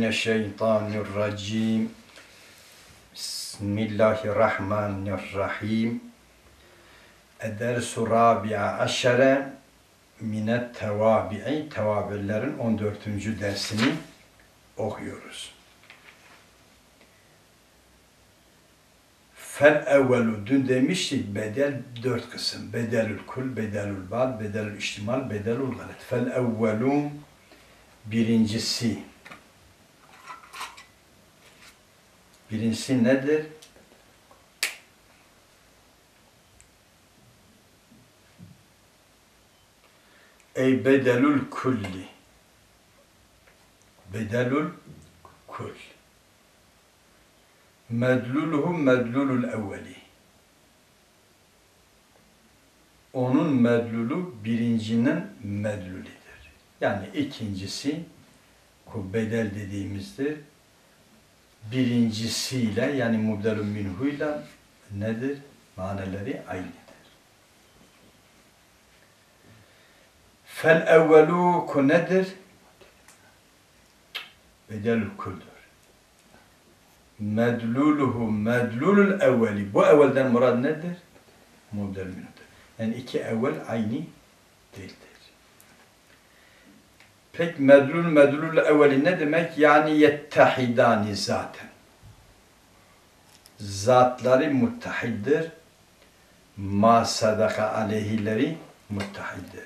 mineşşeytanirracim. Bismillahirrahmanirrahim. Edersu rabi'a aşere minet tevabi'i. Tevabi'lerin 14. dersini okuyoruz. Fel evvelu, dün demiştik bedel 4 kısım. Bedelül kul, bedelül bad, bedelül iştimal, bedelül galet. Fel evvelu, birincisi. Birincisi nedir? Ey bedelül kulli. Bedelül kul. Medluluhu medlulul evveli. Onun medlulu birincinin medlulidir. Yani ikincisi bedel dediğimizdir. Birincisiyle yani mubdelun minhuyla nedir? Maneleri aynıdır. Fel evvelu ku nedir? Bedelül kuldür. Medluluhu medlulul evveli. Bu evvelden murad nedir? Mubdel minhudur. Yani iki evvel aynı değildir. Peki medlul evveli ne demek? Yani yettehidani zaten. Zatları muttahiddir. Ma sadaka aleyhileri muttahiddir.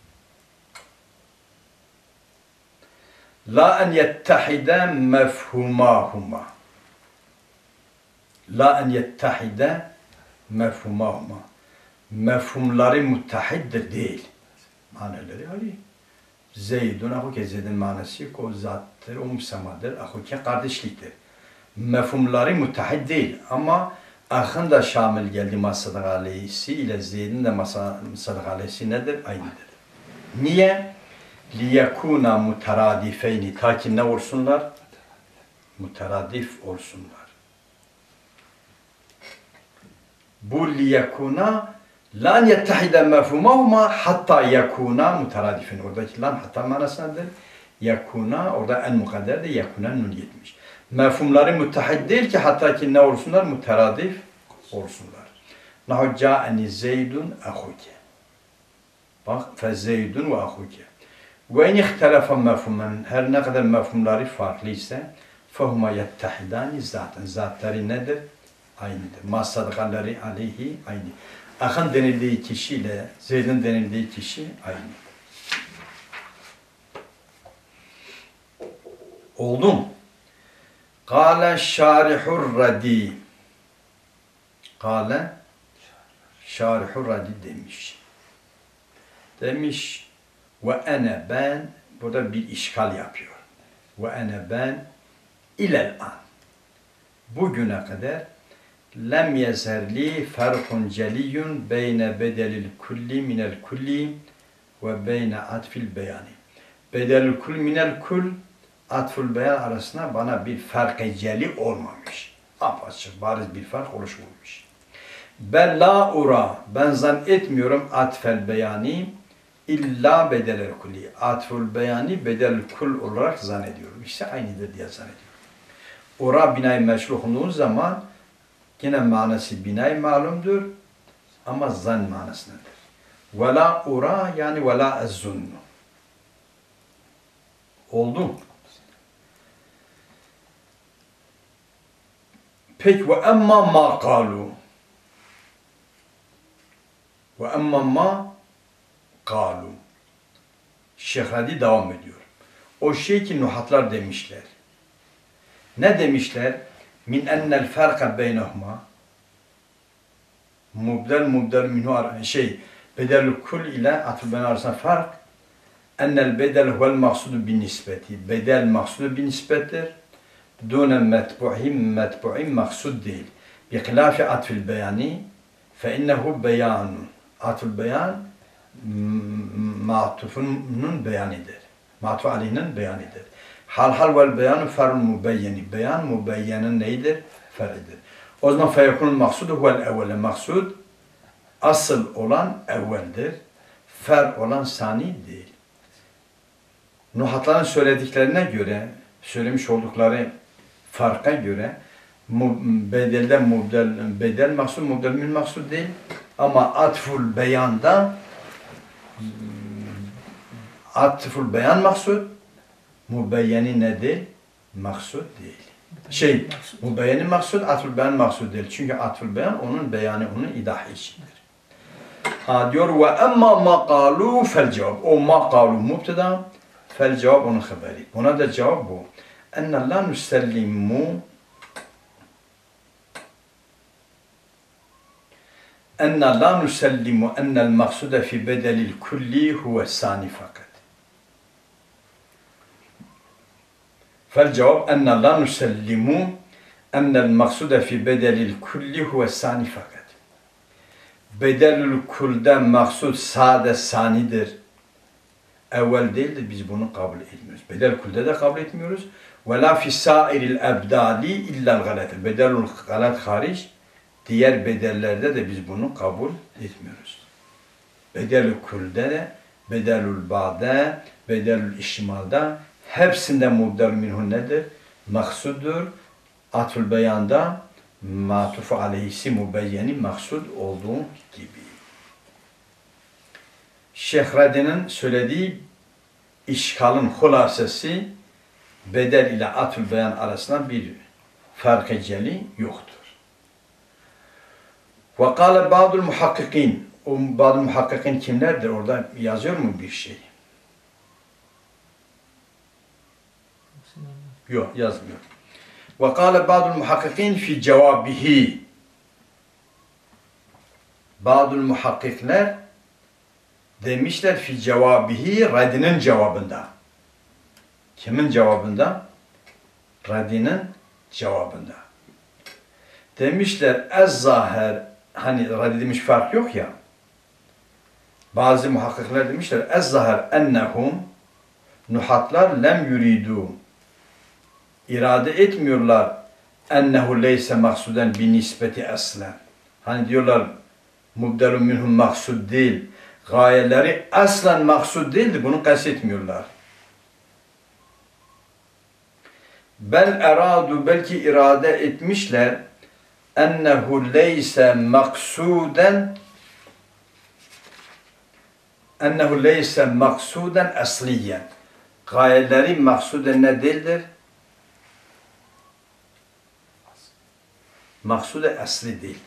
La en yettehide mefhumahuma. La en yettehide mefhumahuma. Mefhumları muttahiddir değil. Maneleri Ali. Zeydun ahuke Zeyd'in manası o zattır, o müsamadır, ahuke kardeşliktir. Mefhumları muttahid değil ama ahın da şamil geldi masadak aleyhisi ile Zeyd'in de masadak aleyhisi nedir? Aynıdır. Niye? Liyekuna mutaradifeyni. Ta ki ne olsunlar? Mutaradif olsunlar. Bu liyekuna lan yettehide mefhumahuma hatta yekuna mutaradifin. Oradaki lan hatta manası nedir? Yekuna, orada en mukadder de yekuna nun yetmiş. Mefhumları muttahid değil ki hatta ki ne olsunlar? Mutaradif olsunlar. Nahu ca'eni zeydun ahuke. Bak, fe zeydun ve ahuke. Ve in ihtelefe mefhumen, her ne kadar mefhumları farklıysa fehuma yettehidani zaten. Zatları nedir? Aynıdır. Masadakaları aleyhi aynı. Ahın denildiği kişiyle Zeyd'in denildiği kişi aynı. Oldu mu? Kâle şârihur radi. Kâle şârihur radi demiş. Demiş ve ene ben, burada bir işgal yapıyor. Ve ene ben ilel an. Bugüne kadar lem yezerli farkun celiyun beyne bedelil kulli minel kulli ve beyne atfil beyani. Bedelil kul minel kul, atful beyan arasında bana bir fark-ı celi olmamış. Apaçık, bariz bir fark oluşmamış. Ben la ura, ben zannetmiyorum atfel beyani illa bedelil kulli. Atful beyani bedelil kul olarak zannediyorum. İşte aynıdır diye zannediyorum. Ura binayı meşruh olduğu zaman yine manası binay malumdur ama zan manasındadır. Ve la ura yani ve la ezzunnu. Oldu. Peki ve emma ma kalu. Ve emma ma kalu. Şeyh Hadi devam ediyor. O şey ki nuhatlar demişler. Ne demişler? Min ennel farka beynehuma mubdel minhu bedelül kul ile atful beyan arasında fark ennel bedel huvel maksudu bin nispeti. Bedel maksudu bin nispettir. Dune metbu'in maksud değil. Bi hilafi atfil beyani fe innehu beyanun. Atful beyan ma'tufunun beyanidir. Ma'tuf aleyhinin beyanidir. Hal vel beyanu farun mubeyyeni. Beyan mubeyyenin neydir? Feridir. O zaman feyekunun maksudu huvel evvele. Maksud asıl olan evveldir. Fer olan sani değil. Nuhatların söylediklerine göre söylemiş oldukları farka göre bedel maksud, mubdel min maksud değil. Ama atful beyanda atful beyan maksud, mubeyyeni ne değil? Maksud değil. Mubeyyeni maksud, atful beyan maksud değil. Çünkü atful beyan onun beyanı, onun idahı içindir. Diyor ve emma ma qalu fel cevap. O ma qalu mubtada, fel cevap onun haberi. Buna da cevap bu. Enne la nusellimu enna la nusellimu ennel maksude fi bedelil kulli huve sani fakat. Fel cevap enna la nusellimu ennel maksude fi bedelil kulli huve sani fakat. Bedelül kulde maksud sade sanidir. Evvel değildir, biz bunu kabul etmiyoruz. Bedel kulde de kabul etmiyoruz. Ve la fi sairil ebdali illel galet. Bedelül galet hariç, diğer bedellerde de biz bunu kabul etmiyoruz. Bedelül kulde de, bedelül ba'de, bedelül işmalda, hepsinde mubdel minhu nedir? Maksuddur. Atful beyanda matuf aleyhisi mubeyyeni maksud olduğu gibi. Şeyh Radi'nin söylediği işgalın hulasesi bedel ile atful beyan arasında bir fark-ı celi yoktur. Ve kâle ba'dul muhakkikin. O ba'dul muhakkikin kimlerdir? Orada yazıyor mu bir şey? Yok, yazmıyor. Ve kâle ba'dul muhakkikin fi cevabihi. Ba'dul muhakkikler demişler fi cevabihi, Radi'nin cevabında. Kimin cevabında? Radi'nin cevabında. Demişler ez-zahir, hani Radi demiş fark yok ya. Bazı muhakkikler demişler ez-zahir ennehum, nuhatlar lem yuridu, irade etmiyorlar ennehu leyse maksuden bi nispeti aslen. Hani diyorlar mubdelun minhum maksud değil. Gayeleri aslen maksud değildi. Bunu kastetmiyorlar. Bel eradu, belki irade etmişler ennehu leyse maksuden asliyen. Gayeleri maksuden ne değildir? Maksude asli değildir.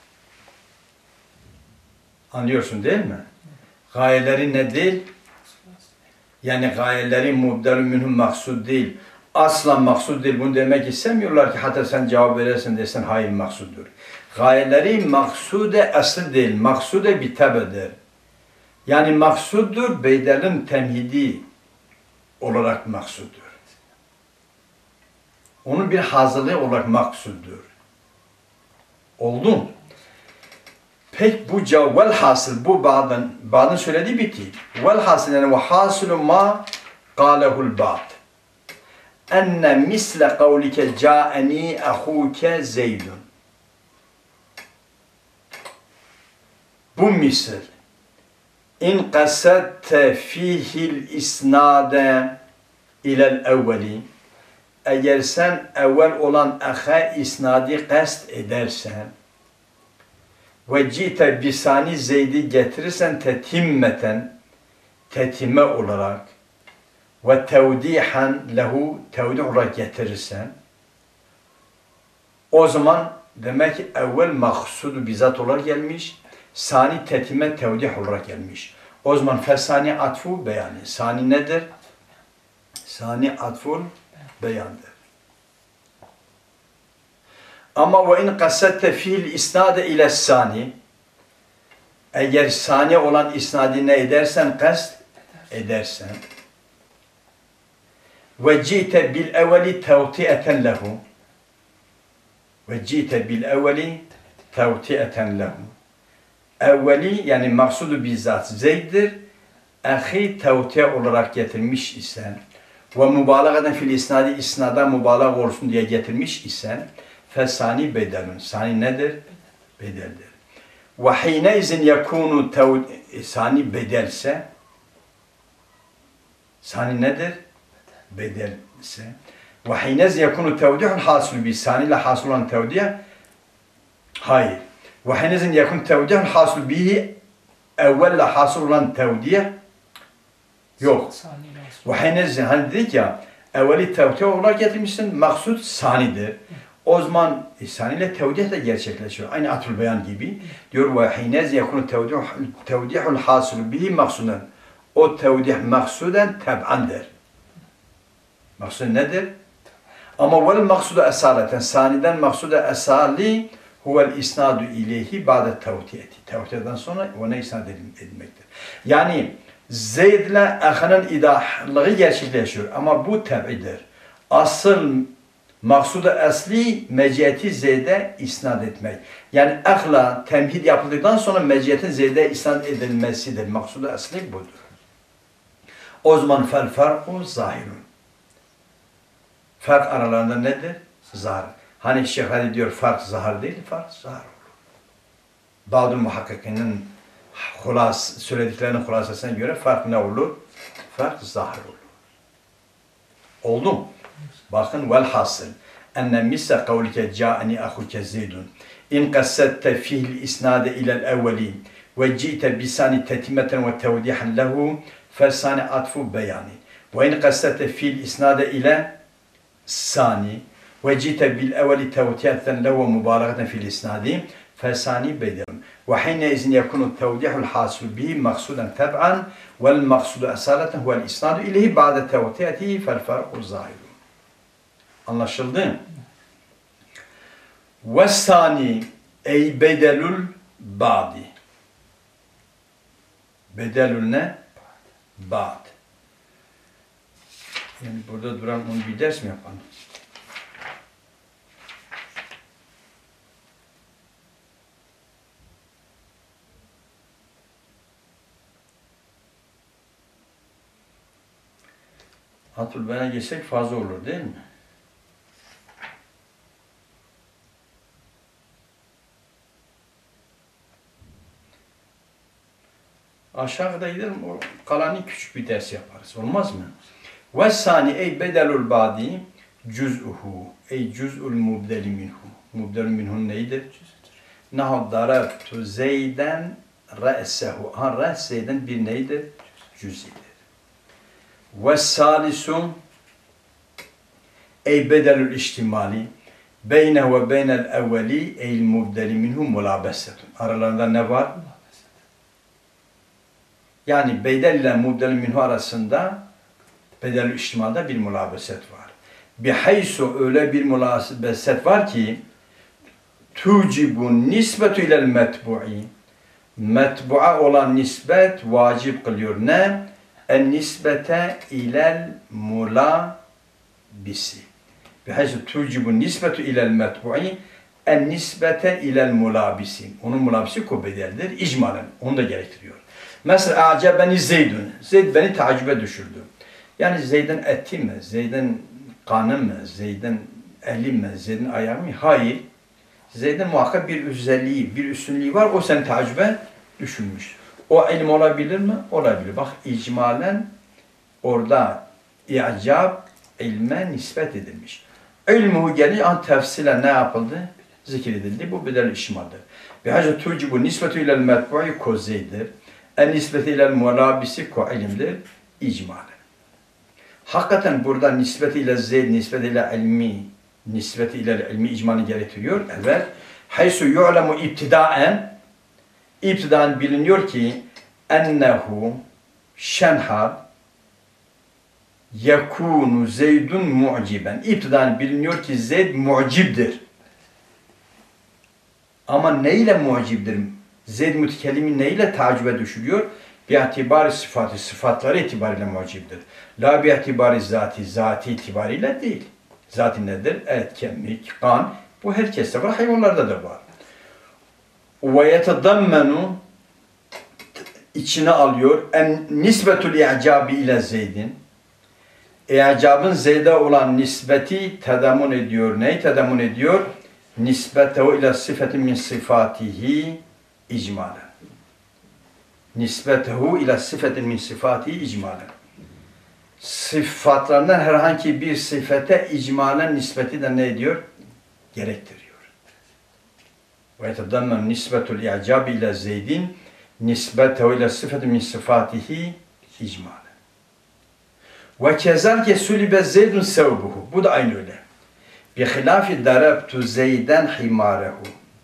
Anlıyorsun değil mi? Gayeleri ne değil? Yani gayeleri mubdelun minhum maksud değil. Asla maksud değil. Bunu demek istemiyorlar ki hatta sen cevap verirsin desen hayır maksuddur. Gayeleri maksude asli değil. Maksude bir tabedir. Yani maksuddur, bedelin temhidi olarak maksuddur. Onun bir hazırlığı olarak maksuddur. Oldu mu? Peki bu cevap velhasıl, bu Ba'dın söylediği bitti. Velhasıl yani ve hasılu ma kâlehul Ba'd. Enne misle kavlike câeni ahuke zeydun. Bu misal. İn kasadte fihil isnade ilel evveli. Eğer sen evvel olan aha isnadi kast edersen ve cite bisani zeydi getirirsen tetime olarak ve tevdihan lehu tevdih olarak getirirsen o zaman demek ki evvel maksudu bizzat olarak gelmiş, sani tetime tevdih olarak gelmiş. O zaman fesani atfu beyanı. Sani nedir? Sani atful beyandır. Ama ve in kasatte fiil isnade ile sani, eğer sani olan isnadi ne edersen, kast edersen ve cite bil evveli tevti'eten lehu ve cite bil evveli tevti'eten lehu, evveli yani maksudu bizzat Zeyd'dir, ahi tevti olarak getirmiş isen ve mübalağadan fil isnadi, isnada mübalağ olsun diye getirmiş isen fesani bedelun. Sani nedir? Bedeldir. Ve hine izin yakunu sani bedelse, sani nedir? Bedelse. Ve hinez yekunu tevdihul hasıl bi saniyle hasıl olan tevdih. Hayır. Ve hinezin yekun tevdihul hasıl bihi evvelle hasıl olan tevdih. Yok. Ve hinez hani dedik ya evveli tevdih olarak getirmişsin. Maksud sanidir. O zaman saniyle tevdih de gerçekleşiyor. Aynı Atul Beyan gibi. Diyor ve hinez yekunu tevdihul hasıl bihi maksuden. O tevdih maksuden teb'andır. Maksud nedir? Ama vel maksudu esaleten saniden maksudu esali huvel isnadu ileyhi ba'de tevtiyeti. Tevtiyeden sonra ona isnad edilmektir. Yani Zeyd ile Aha'nın idahlığı gerçekleşiyor ama bu teb'idir. Asıl maksudu esli meciyeti Zeyd'e isnad etmek. Yani Ah'la temhid yapıldıktan sonra meciyetin Zeyd'e isnad edilmesidir. Maksudu esli budur. O zaman fel farku zahirun. Fark aralarında nedir? Zahir. Hani Şeyh Ali diyor fark zahir değil, fark zahir olur. Bazı muhakkikinin söylediklerinin hulasasına göre fark ne olur? Fark zahir olur. Oldu mu? Bakın velhasıl. Enne misse kavlike ca'ani ahuke zeydun. İn qassette fihil isnade ilel evveli ve ci'te bisani tetimeten ve tevdihan lehu fesani atfu beyani. Ve in qassette fihil isnade ile sani ve cite bil evveli tevtiyaten lehu mübarakaten fil isnadi fesani bedirun. Ve hine izin yekunu tevdihul hasil bihi maksuden teb'an vel maksudu esaleten huvel isnadu ileyhi ba'de tevtiyatihi fel farku zahiru. Anlaşıldı? Ve sani ey bedelul ba'di. Bedelul ne? Ba'd. Yani burada duran onu bir ders mi yapalım? Atul Beyan'a geçsek fazla olur değil mi? Aşağıda gidelim, o kalanı küçük bir ders yaparız. Olmaz mı? Vessani ey bedelul badi cüz'uhu ey cüz'ul mubdeli minhu. Mubdeli minhu neydir? Nahu darabtu zeyden re'sehu. Re's zeyden bir neydir? Cüz'idir. Vessalisu ey bedelul iştimali beynehu ve beynel evveli ey mubdeli minhu mulabesetun. Aralarında ne var? Yani bedel ile mubdeli minhu arasında bedel-i iştimalda bir mulabeset var. Bihaysu öyle bir mulabeset var ki tucibu nisbetu ilel metbu'i. Metbu'a olan nisbet vacip kılıyor. Ne? En nisbete ilel mulabisi. Bihaysu tucibu nisbetu ilel metbu'i en nisbete ilel mulabisi. Onun mulabisi bedeldir. İcmalen. Onu da gerektiriyor. Mesela acebeni Zeydun. Zeyd beni tacibe düşürdü. Yani Zeyd'in eti mi? Zeyd'in kanı mı? Zeyd'in eli mi? Zeyd'in ayağı mı? Hayır. Zeyd'in muhakkak bir özelliği, bir üstünlüğü var. O seni tacibe düşürmüş. O ilim olabilir mi? Olabilir. Bak icmalen orada i'cab ilme nispet edilmiş. İlmuhu gelince an tefsile ne yapıldı? Zikredildi. Bu bedel işmaldir. Bihacı tucibu nisbetu ilel metbu'i ko Zeyd'dir. En nispeti ilel mulabisi ko ilimdir. İcmalen. Hakikaten burada nispeti ile Zeyd, nispeti ile ilmi, nispeti ile ilmi icmanı gerektiriyor. Evet. Haysu yu'lemu ibtidaen, ibtidaen biliniyor ki ennehu şenhal yekunu Zeydun mu'ciben. İbtidaen biliniyor ki Zeyd mu'cibdir. Ama neyle mu'cibdir? Zeyd mütekellimi neyle tacibe düşürüyor? Bi'atibari sıfatı, sıfatları itibariyle mucibdir. La bi'atibari zati, zati itibariyle değil. Zati nedir? Et, kemik, kan. Bu herkeste var, hayvanlarda da var. Ve yetedammenu içine alıyor. En nisbetul i'cabi ile Zeydin. İ'cabın Zeyd'e olan nisbeti tedamun ediyor. Neyi tedamun ediyor? Nisbetehu ile sıfetin min sıfatihi icmalen. Nisbetehu ila sıfetin min sıfatihi icmalen. sıfatlarından herhangi bir sıfete icmalen nispeti de ne ediyor? Gerektiriyor. Ve yetedammen nisbetul i'cabi ile Zeydin nisbetehu ile sıfeti min sıfatihi icmalen. Ve kezalke sulibe Zeydun sevbuhu. Bu da aynı öyle. Bi hilafi darabtu Zeyden himarehu.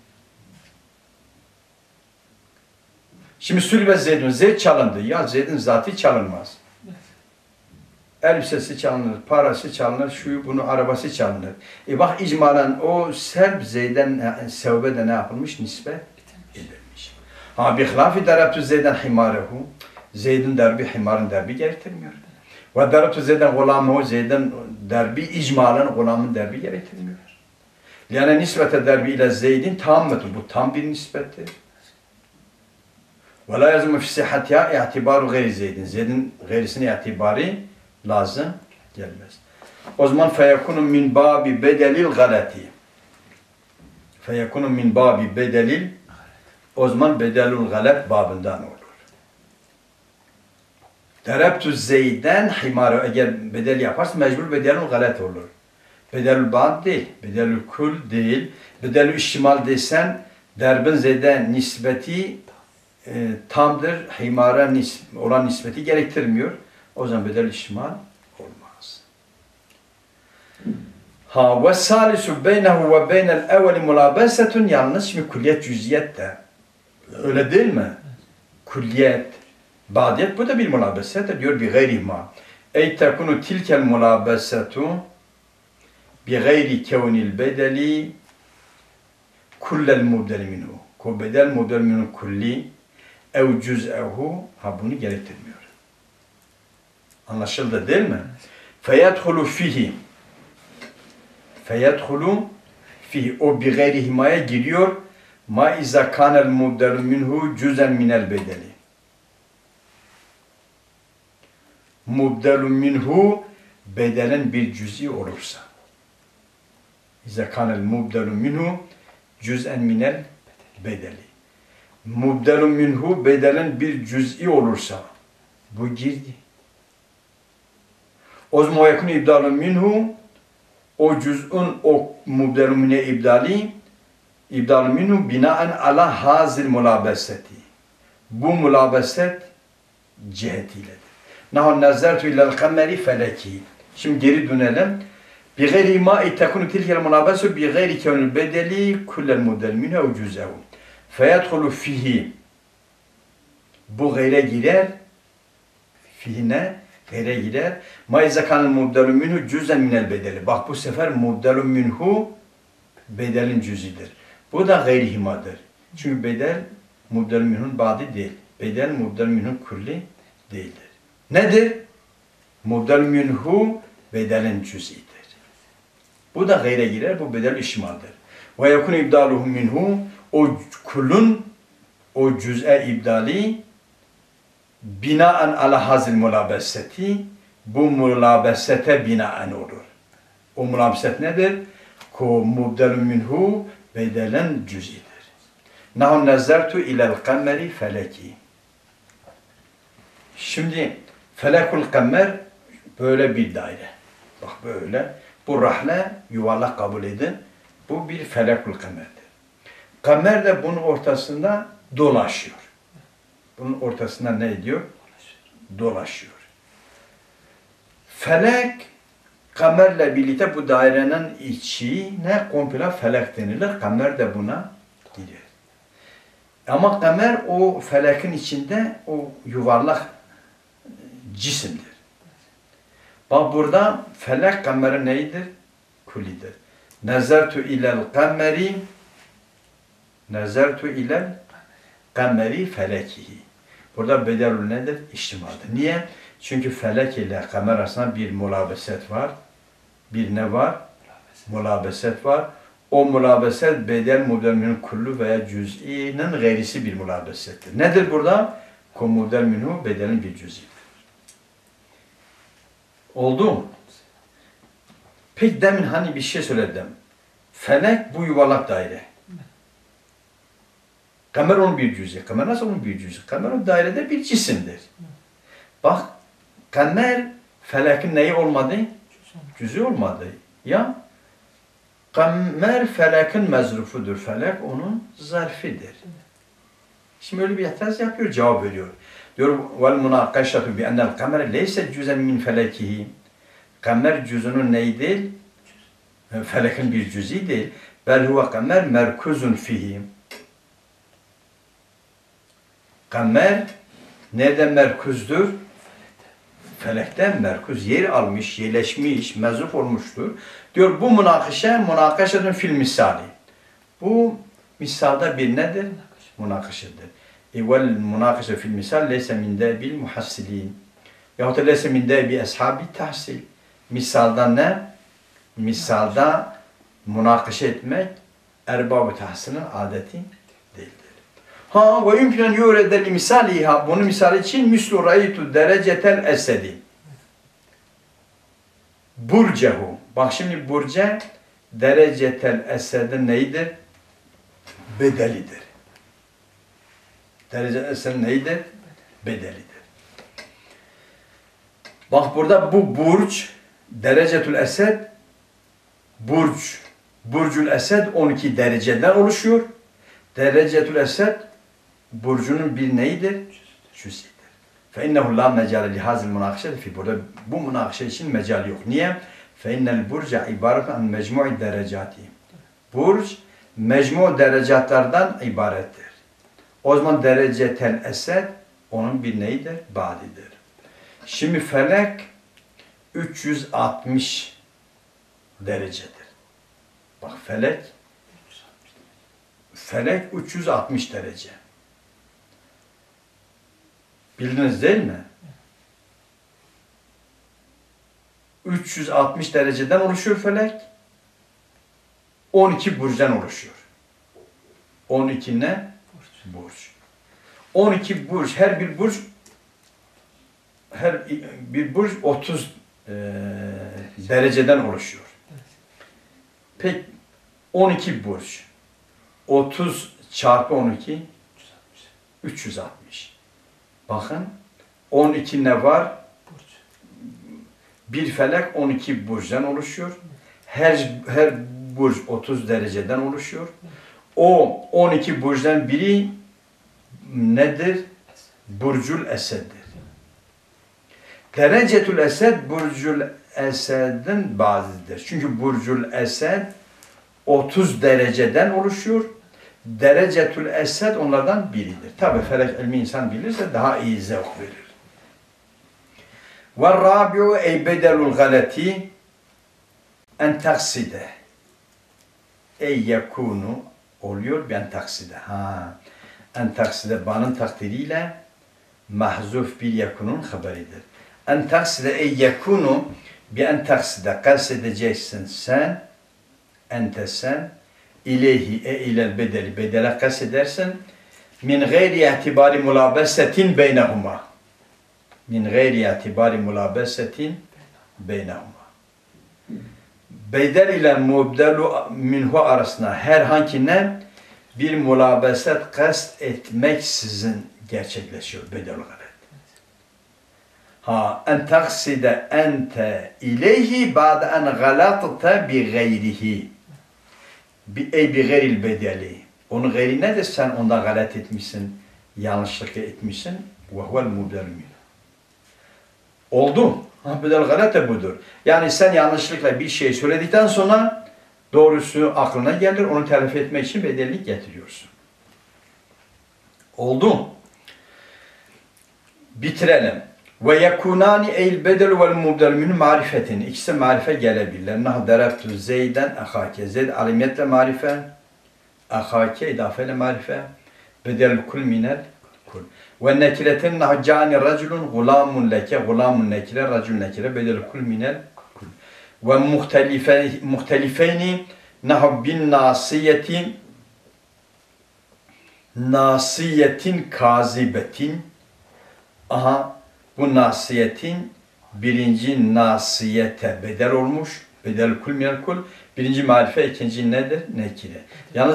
Şimdi sulibe Zeydun. Zeyd çalındı. Ya Zeyd'in zatı çalınmaz. Elbisesi çalınır, parası çalınır, şu bunu arabası çalınır. Bak icmalen o serb Zeyd'den sevbe de ne yapılmış? Nispet edilmiş. Ha bi hilafi darabtu Zeyden himarehu. Zeyd'in derbi himarın derbi gerektirmiyor. Ve darabtu Zeyden gulamehu. Zeyd'in derbi icmalen gulamın derbi gerektirmiyor. Yani nispete derbi ile Zeyd'in tammetu. Bu tam bir nispettir. Ve la yazımı fi sihhatiha i'tibaru gayri Zeyd'in. Zeyd'in gayrisine itibari lazım gelmez. O zaman feyekunu min babi bedelil galati. Feyekunu min babi bedelil, o zaman bedelul galat babından olur. Darabtu Zeyden himara, eğer bedel yaparsa mecbur bedelul galat olur. Bedelul ba'd değil, bedelul kul değil, bedelul iştimal desen derbin Zeyden nisbeti tamdır, himara olan nisbeti gerektirmiyor. O zaman bedel iştimal olmaz. Ha ve salisu beynehu ve beynel evveli mulabesetun, yalnız şimdi kulliyet cüziyet de öyle değil mi? Kulliyet, badiyet, bu da bir mulabeset diyor bi gayrihma. Ey tekunu tilkel mulabesetu bi gayri kevnil bedeli kullel mubdeli minhu. Ko bedel mubdel minhu kulli ev cüz'ehu, ha bunu gerektirmiyor. Anlaşıldı değil mi? Feyedhulu fihi. Feyedhulu fihi. O bi gayri himaya giriyor. Ma iza kanel mubdelu minhu cüzen minel bedeli. Mubdelu minhu bedelen bir cüz'i olursa. İza kanel mubdelu minhu cüzen minel bedeli. Mubdelu minhu bedelen bir cüz'i olursa. Bu girdi. O zaman yakun ibdalun minhu, o cüz'ün o mubdelun mine ibdalun minhu binaen ala hazil mulabeseti. Bu mulabeset cihetiyledir. Nahu nazartu ilal kameri feleki. Şimdi geri dönelim. Bi gayri ma'i tekunu tilkel mulabesu bi gayri kevnil bedeli kullel mubdelun minhu ev cüz'ehu. Feyedhulu fihi. Bu gayre girer. Fihine gayre girer. Ma izakanil mubdelun minhu cüzen minel bedeli. Bak bu sefer mubdelun minhu bedelin cüzidir. Bu da gayri himadır. Çünkü bedel mubdelun minhun ba'di değil. Bedel mubdelun minhun kulli değildir. Nedir? Mubdelun minhu bedelin cüzidir. Bu da gayre girer. Bu bedel işmaldir. Ve yakun ibdaluhu minhu, o kulun o cüz'e ibdali binaen ala hazil mulabeseti, bu mulabesete binaen olur. O mulabeset nedir? Ko mubdelun minhu bedelen cüz'idir. Nahu nazartu ilel kameri feleki. Şimdi felekul kamer böyle bir daire. Bak böyle. Bu rahle yuvarlak kabul edin. Bu bir felekul kamerdir. Kamer de bunun ortasında dolaşıyor. Bunun ortasında ne ediyor? Dolaşıyor. Felek, kamerle birlikte bu dairenin içine komple felek denilir. Kamer de buna girer. Ama kamer o felekin içinde o yuvarlak cisimdir. Bak burada felek kameri neydir? Kullidir. Nazartu ilel kameri, nazartu ilel kameri felekihi. Burada bedelul nedir? İçtimadır. Niye? Çünkü felek ile kamer arasında bir mulabeset var. Bir ne var? Mulabeset var. O mulabeset bedel mubdel minhu kullu veya cüz'inin gayrisi bir mulabesettir. Nedir burada? Ko mubdel minhu bedelin bir cüz'idir. Oldu mu? Peki demin hani bir şey söyledim. Felek bu yuvarlak daire. Kamer onun bir cüz'i. Kamer nasıl onun bir cüz'i? Kamer o dairede bir cisimdir. Bak, kamer Felekin neyi olmadı? Cüzü olmadı. Ya kamer felekin mezrufudur. Felek onun zarfidir. Şimdi öyle bir itiraz yapıyor, cevap veriyor. Diyor vel munakaşatu bi enel kamer leyse cüzen min felekihi. Kamer cüzünün neyi değil? Felekin bir cüzi değil. Bel huve kamer merkuzun fihi. Kamer nereden merkuzdur? Felekten merkuz yer almış, yerleşmiş, mezruf olmuştur. Diyor bu münakaşanın fil misali. Bu misalda bir nedir? Münakaşadır. Vel münakaşa fil misal leyse min debil muhassilin. Yahut da leyse min debi ashabi tahsil. Misalda ne? Misalda münakaşa etmek erbab-ı tahsilin adeti değildir. Ha ve yumkinen yuredel misaliha, bunun misali için mislu raytu derecetel esedi. Burcehu. Bak şimdi burce derecetel esedin neyidir? Bedelidir. Derecetel esedin neyidir? Bedelidir. Bak burada bu burç derecetül esed burcul esed 12 dereceden oluşuyor. Derecetül esed burcunun bir neyidir? Cüzidir. فَاِنَّهُ لَا مَجَالَ لِهَذِي الْمُنَاقَشَةِ fi burada bu münakaşa için mecal yok. Niye? فَاِنَّ الْبُرْجَ ibaret an mecmu' derecati. Burç mecmu' derecatlardan ibarettir. O zaman derecetel esed onun bir neyidir? Badidir. Şimdi felek 360 derecedir. Bak felek 360 derece. Bildiniz değil mi? 360 dereceden oluşuyor felek. 12 burçtan oluşuyor. 12 ne? Burç. 12 burç, her bir burç 30 dereceden oluşuyor. Peki 12 burç. 30 çarpı 12 360. Bakın 12 ne var? Bir felek 12 burçtan oluşuyor. Her burç 30 dereceden oluşuyor. O 12 burçtan biri nedir? Burcul Esed'dir. Derecetül Esed Burcul Esed'in bazıdır. Çünkü Burcul Esed 30 dereceden oluşuyor. Derecetül Esed onlardan biridir. Tabi felek ilmi insan bilirse daha iyi zevk verir. Ve rabi'u ey bedelul galeti en takside. Ey yakunu oluyor ben takside. En takside banın takdiriyle mahzuf bir yakunun haberidir. En takside ey yakunu bi en takside kastedeceksin sen ente sen ileyhi ilel bedeli bedele kastedersin min gayri itibari mulabesetin beynehuma min gayri itibari mulabesetin beynehuma bedel ile mubdelu minhu arasında herhangi bir mulabeset kast etmeksizin gerçekleşiyor bedel olarak. En takside ente ileyhi ba'de en galatata bi gayrihi. Ey bi gayril bedeli. Onun gayri nedir? Sen ondan galat etmişsin, yanlışlık etmişsin. Ve huvel mubdel minhu. Oldu. Bedel galat da budur. Yani sen yanlışlıkla bir şey söyledikten sonra doğrusu aklına gelir, onu telafi etmek için bedellik getiriyorsun. Oldu. Bitirelim. Ve yekunani eyl bedel vel mubdel minhu marifetin. İkisi marife gelebilirler. Nah dereftu zeyden ahake. Zeyd alimiyetle marife. Ahake idafeyle marife. Bedel kul minel kul. Ve nekiretin nah cani raculun gulamun leke. Gulamun nekire, racul nekire. Bedel kul minel kul. Ve muhtelifeyni nah bin nasiyetin kazibetin. Bu nasiyetin birinci nasiyete bedel olmuş. Bedel kul minel kul. Birinci marife, ikinci nedir? Nekire. Yalnız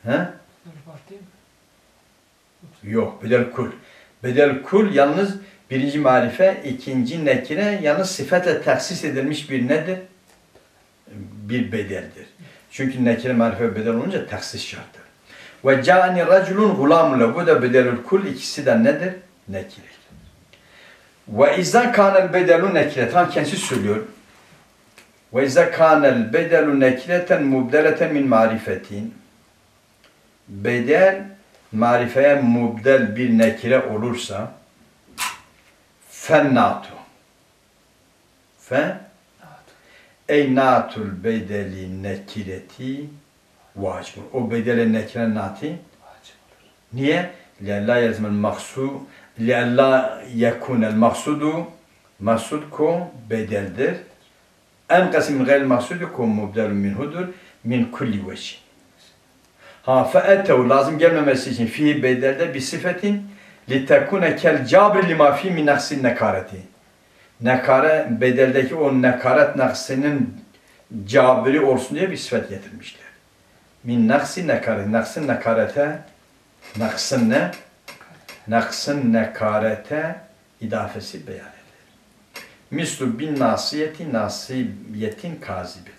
yok bedel kul. Bedel kul yalnız Birinci marife, ikinci nekire, yalnız sıfatla tahsis edilmiş bir nedir? Bir bedeldir. Çünkü nekire marife bedel olunca tahsis şarttır. Ve ca'ani raculun gulamla, bu da bedelül kul, ikisi de nedir? Nekire. Ve izâ kânel bedelu nekireten, kendisi söylüyor. Ve izâ kânel bedelu nekireten mubdeleten min marifetin. Bedel, marifeye mubdel bir nekire olursa, fennâtu. Ey natul bedeli nekireti vacibun. O bedeli nekire nati. Niye? لِأَلَّا يَلْزَمَ الْمَقْسُودُ لِأَلَّا يَكُونَ الْمَقْسُودُ Maksud ko bedeldir. En kasim gayr maksudu ko mubdelun minhudur min kulli vecih. Fe'etev lazım gelmemesi için fi bedelde bir sıfetin litekune kel cabri lima fi min naksin nekareti. Nekare bedeldeki o nekaret naksinin cabiri olsun diye bir sıfat getirmişler. Min naksin nekaret. Naksin nekarete naksın ne? Naksın nekarete idafesi beyan edilir. Mislu bin nasiyeti nasiyetin kazibeti.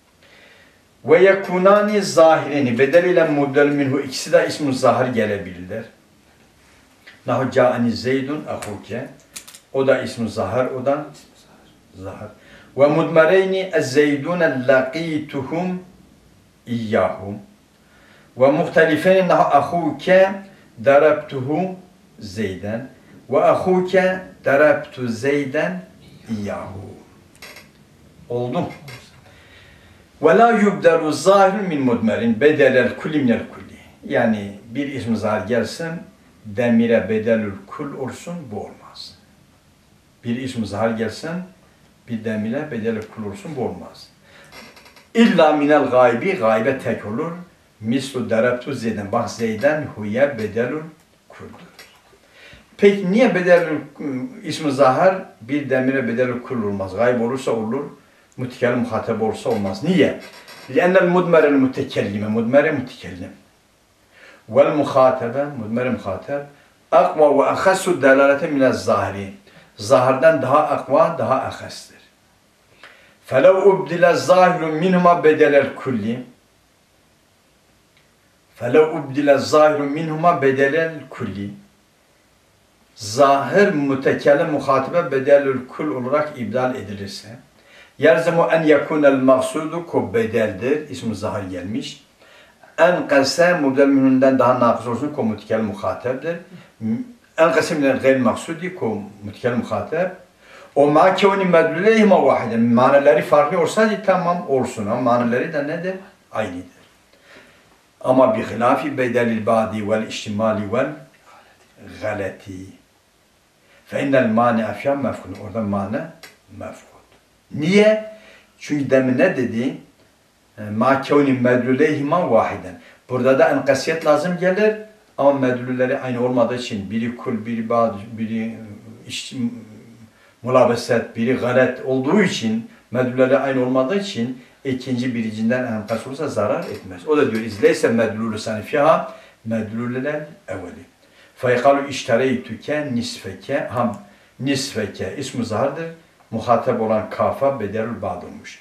Ve yekunani zahireni bedel ile mubdel minhu ikisi de ismi zahir gelebilirler. Nahu ca'ani zeydun ahuke. O da ismi zahir, o da zahir. Ve mudmereyni ez-zeydune laqituhum iyyahum. Ve muhtelifeni nahu ahuke darabtuhu zeyden. Ve ahuke darabtu zeyden iyyahu. Oldu. Ve la yubdelu zahirun min mudmerin bedelel kulli minel kulli. Yani bir ismi zahir gelsin, demire bedelül kul olsun, bu olmaz. Bir ismi zahir gelsin, bir demire bedelül kul olsun, bu olmaz. İlla minel gaybi, gaybe tek olur. Mislu darabtu zeyden. Bak zeyden huye bedelül kuldur. Peki niye bedelül ismi zahir bir demire bedelül kul olmaz? Gayb olursa olur, mütekellim muhatap olursa olmaz. Niye? لأن المدمر المتكلم مدمر متكلم والمخاطب مدمر مخاطب أقوى وأخص دلالة من الظاهر zahirden daha akva, daha akhasdır. فَلَوْ اُبْدِلَ الظَّاهِرُ مِنْهُمَا بَدَلَ الْكُلِّ فَلَوْ اُبْدِلَ الظَّاهِرُ مِنْهُمَا بَدَلَ الْكُلِّ Zahir, mütekellim, muhatibe bedelül kul olarak ibdal edilirse yerzemu en yekunel maksudu ko bedeldir. İsmi zahir gelmiş. En kase mubdel minhunden daha nakıs olsun ko mütekellim muhatebdir. En kase minel gayr maksudi ko mütekellim muhateb. O ma kevni medluleyhima vahiden. Maneleri farklı olsaydı tamam olsun ama maneleri de nedir? Aynıdır. Ama bi hilafi bedelil badi vel iştimali vel galeti. Fe innel mani afyan mefkun. Orada mani mefkun. Niye? Çünkü demin ne dedi? Ma kevni medluleyhima vahiden. Burada da enkasiyet lazım gelir ama medlulleri aynı olmadığı için biri kul, biri bad, biri mulabeset, biri galet olduğu için medlulleri aynı olmadığı için ikinci biricinden enkas olursa zarar etmez. O da diyor izleyse medlulü sanifiha medlulel evveli. Feykalu iştereytüke nisfeke nisfeke ismi zahardır. Muhatap olan kafa bedelül ba'd olmuş.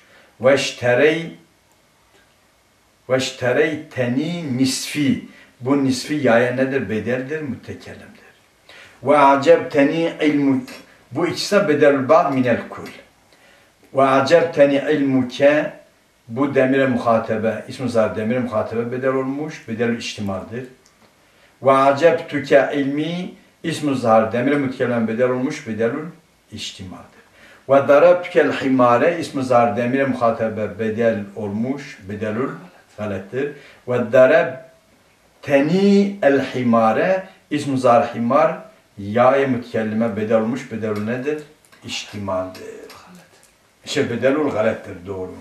Ve iştereyteni nisfi. Bu nisfi yaya nedir? Bedeldir, mütekellimdir. Ve acebteni ilmu. Bu ikisi de bedelül ba'd minel kul. Ve acebteni ilmuke. Bu demire muhatabe. İsmi zahir demire muhatabe bedel olmuş. Bedelül iştimaldir. Ve acebtüke ilmi. İsmi zahir demire mütekellim bedel olmuş. Bedelül iştimaldir. Ve darabtükel himare ismi zahir demire muhatabe bedel olmuş, bedelül galettir. Ve darabteni el himare ismi zahir himar ya'ye mütekellime bedel olmuş, bedelül nedir? İştimaldir. Bedelül galettir, doğru.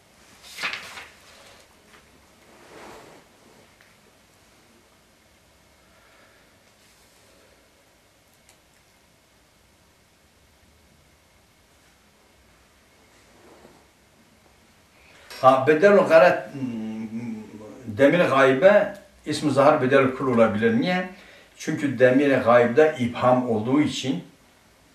Bedelül galet demir gaybe ismi zahir bedelül kul olabilir. Niye? Çünkü demir gaybe ibham olduğu için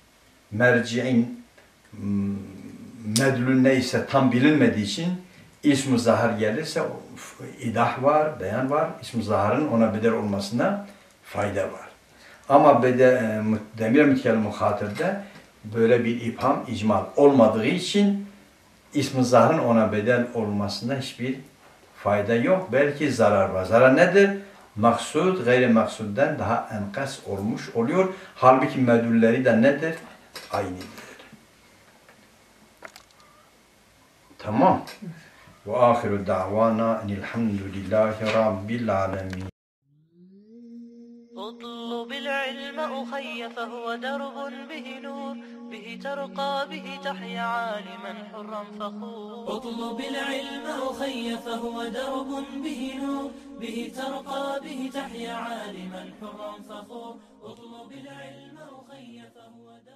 merci'in medlul neyse tam bilinmediği için ism-i zahir gelirse idah var, beyan var. İsm-i zahirin ona bedel olmasına fayda var. Ama demir mütekellim muhatırda böyle bir ibham, icmal olmadığı için ism-i zahirin ona bedel olmasında hiçbir fayda yok. Belki zarar var. Zarar nedir? Maksud, gayri maksudden daha enkas olmuş oluyor. Halbuki medulleri de nedir? Aynıdır. Tamam. Ve ahiru da'vana enilhamdülillahi rabbil alemin. اطلب العلم أخي فهو درب به نور به ترقى به تحيا عالما حرا فخور اطلب العلم أخي فهو درب به نور به ترقى به تحيا عالما حرا فخور اطلب العلم أخي فهو درب